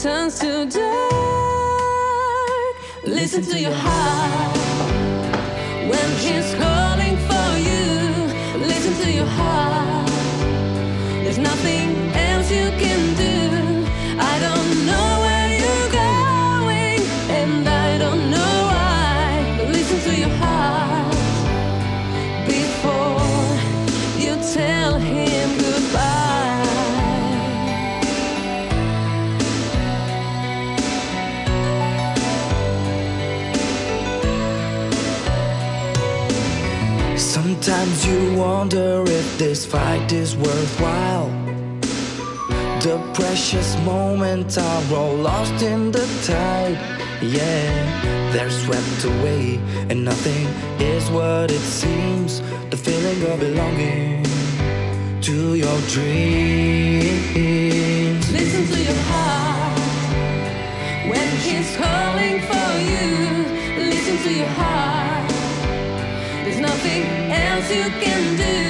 turns to dark. Listen to your heart when he's calling for you. Listen to your heart. There's nothing else you can do. I don't know where you're going, and I don't know why. But listen to your heart before you tell him goodbye. Sometimes you wonder if this fight is worthwhile. The precious moments are all lost in the tide. Yeah, they're swept away, and nothing is what it seems. The feeling of belonging to your dreams. Listen to your heart when he's calling for you. Listen to your heart. There's nothing else you can do.